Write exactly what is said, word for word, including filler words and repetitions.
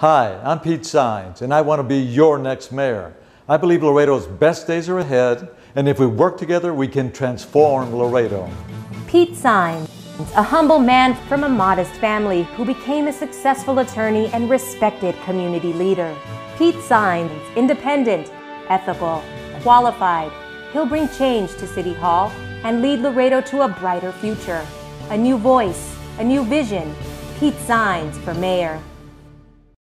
Hi, I'm Pete Saenz, and I want to be your next mayor. I believe Laredo's best days are ahead, and if we work together, we can transform Laredo. Pete Saenz, a humble man from a modest family who became a successful attorney and respected community leader. Pete Saenz, independent, ethical, qualified. He'll bring change to City Hall and lead Laredo to a brighter future. A new voice, a new vision. Pete Saenz for mayor.